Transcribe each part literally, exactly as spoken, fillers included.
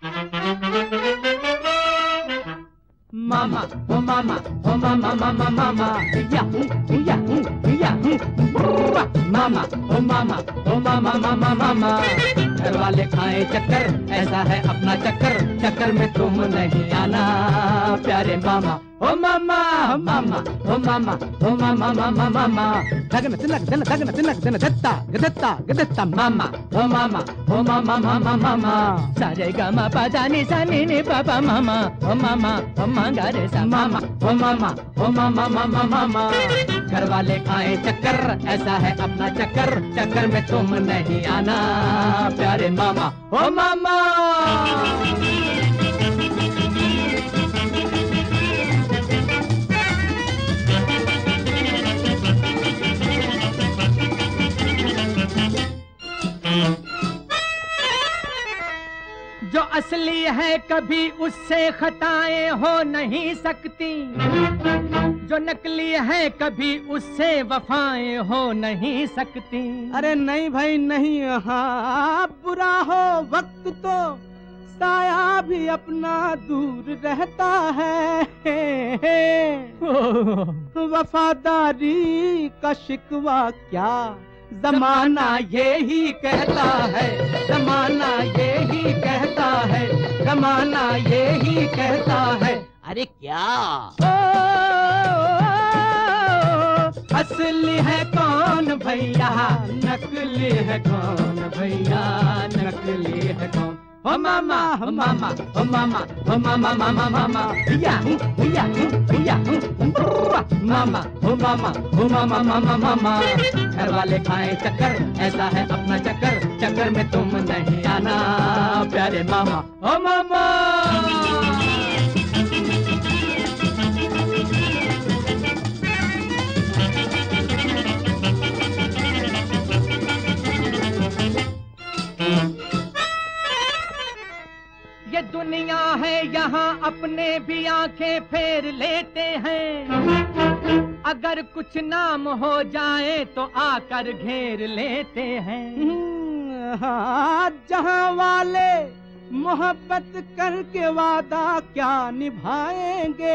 मामा ओ मामा ओ मामा मामा मामा याहू याहू याहू मामा ओ मामा ओ मामा मामा मामा घर वाले खाए चक्कर ऐसा है अपना चक्कर चक्कर में तुम नहीं आना प्यारे मामा ओ मामा ओ मामा ओ मामा ओ मामा मामा मामा धगन तिलक धन धगन तिलक धन दत्ता गदत्ता गदत्ता मामा ओ मामा ओ मामा मामा मामा सारे गामा पाजानी सानी ने पापा मामा ओ मामा ओ मांगा रे सा मामा ओ मामा ओ मामा मामा मामा घर वाले खाए चक्कर ऐसा है अपना चक्कर चक्कर में तुम नहीं आना प्यारे मामा ओ मामा जो असली है कभी उससे खताएं हो नहीं सकती जो नकली है कभी उससे वफाएं हो नहीं सकती। अरे नहीं भाई नहीं, हाँ बुरा हो वक्त तो साया भी अपना दूर रहता है। वफादारी का शिकवा क्या जमाना यही कहता है, जमाना यही कहता है, जमाना यही कहता है। अरे क्या ओ, असली है कौन भैया, नकली है कौन भैया, नकली है कौन। ओ मामा ओ मामा ओ मामा ओ मामा मामा मामा याहू याहू याहू मामा ओ मामा ओ मामा मामा मामा घर वाले खाए चक्कर ऐसा है अपना चक्कर चक्कर में तुम नहीं आना प्यारे मामा ओ मामा। ये दुनिया है यहाँ अपने भी आंखें फेर लेते हैं, अगर कुछ नाम हो जाए तो आकर घेर लेते हैं। हाँ, जहाँ वाले मोहब्बत करके वादा क्या निभाएंगे,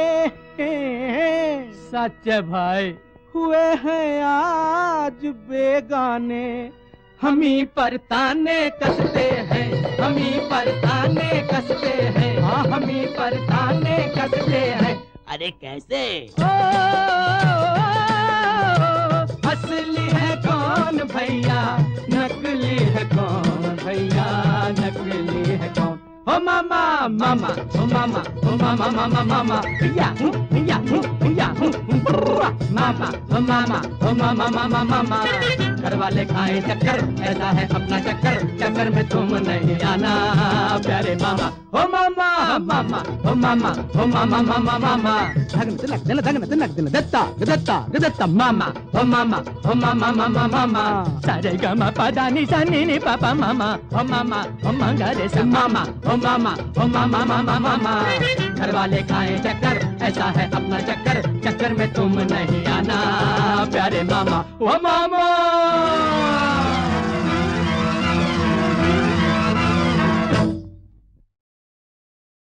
सच भाई हुए हैं आज बेगाने, हमी पर ताने कसते हैं, हमी पर ताने कसते हैं, हाँ हमी पर ताने कसते हैं। अरे कैसे ओ, असली है कौन भैया, नकली है कौन भैया, नकली है कौन। ओ मामा मामा ओ मामा ओ मामा मामा मामा याहू याहू याहू मामा ओ मामा ओ मामा मामा मामा घर वाले खाए चक्कर ऐसा है अपना चक्कर चक्कर में तुम नहीं आना प्यारे मामा ओ मामा मामा ओ मामा ओ मामा मामा मामा धगन तिलक दिन धगन तिलक दिन दत्ता गदत्ता गदत्ता मामा ओ मामा ओ मामा मामा मामा सारे गामा पादानी सानी नी पापा मामा ओ मामा ओ मांगा रे सा मामा ओ मामा ओ मामा मामा मामा घर वाले खाए चक्कर ऐसा है अपना चक्कर